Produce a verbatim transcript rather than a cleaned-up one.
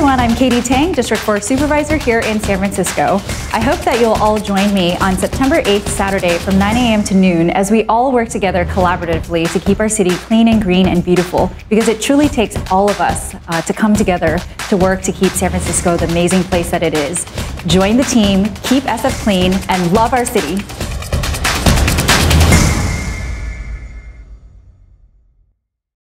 everyone, I'm Katy Tang, District four Supervisor here in San Francisco. I hope that you'll all join me on September eighth, Saturday from nine A M to noon as we all work together collaboratively to keep our city clean and green and beautiful, because it truly takes all of us uh, to come together to work to keep San Francisco the amazing place that it is. Join the team, keep S F clean, and love our city.